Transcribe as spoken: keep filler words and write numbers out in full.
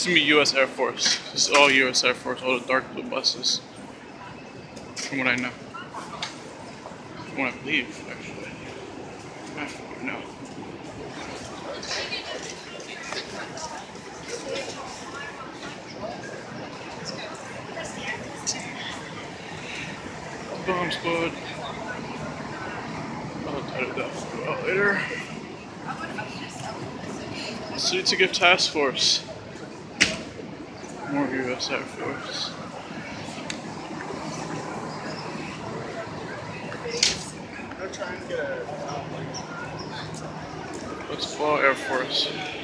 to be U S Air Force. It's all U S Air Force, all the dark blue buses. From what I know. From what I believe, actually. I don't know. Bomb squad. I'll title that for out later. City to give task force. More U S Air Force. Let's follow Air Force.